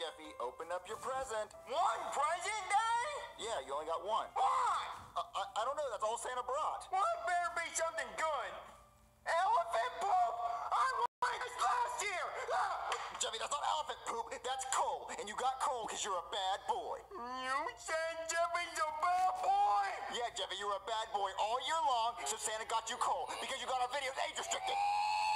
Jeffy, open up your present. One present, Daddy? Yeah, you only got one. Why? I don't know, that's all Santa brought. Well, it better be something good. Elephant poop! I wanted this last year! Jeffy, that's not elephant poop, that's coal. And you got coal because you're a bad boy. You said Jeffy's a bad boy? Yeah, Jeffy, you're a bad boy all year long, so Santa got you coal because you got our videos age restricted.